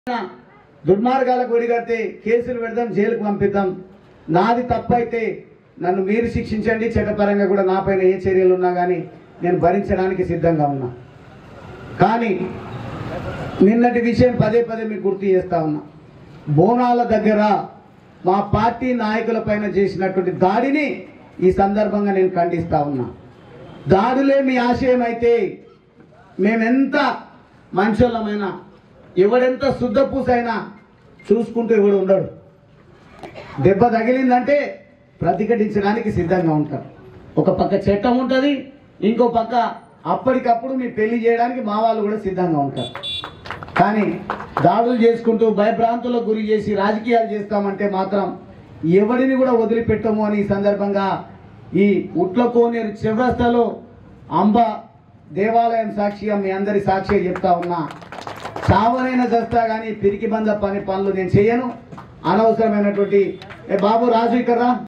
దుర్మార్గాలకు ఒడిగడితే కేసులు పెడదాం, జైలుకు పంపిద్దాం. నాది తప్పైతే నన్ను మీరు శిక్షించండి, చట్టపరంగా కూడా నాపైన ఏ చర్యలు ఉన్నా కానీ నేను భరించడానికి సిద్ధంగా ఉన్నా. కానీ నిన్నటి విషయం పదే పదే మీకు గుర్తు చేస్తా ఉన్నా. బోనాల దగ్గర మా పార్టీ నాయకులపైన చేసినటువంటి దాడిని ఈ సందర్భంగా నేను ఖండిస్తా ఉన్నా. దాడులే మీ ఆశయం అయితే మేమెంత మంచోళ్ళమైనా, ఎవడెంత శుద్ధపూసైనా చూసుకుంటూ ఎవడు ఉండడు. దెబ్బ తగిలిందంటే ప్రతిఘటించడానికి సిద్ధంగా ఉంటాం. ఒక పక్క చట్టం ఉంటుంది, ఇంకో పక్క అప్పటికప్పుడు మీ పెళ్లి చేయడానికి మా వాళ్ళు కూడా సిద్ధంగా ఉంటారు. కానీ దాడులు చేసుకుంటూ భయభ్రాంతులకు గురి చేసి రాజకీయాలు చేస్తామంటే మాత్రం ఎవరిని కూడా వదిలిపెట్టము అని ఈ సందర్భంగా ఈ ఉట్లకోనేరు చివరస్తలో అంబ దేవాలయం సాక్షిగా మీ అందరి సాక్షిగా చెప్తా ఉన్నా. చావనైనా చేస్తా కానీ పిరికి బంద పనులు నేను చేయను. అనవసరమైనటువంటి బాబు రాజు ఇక్కడ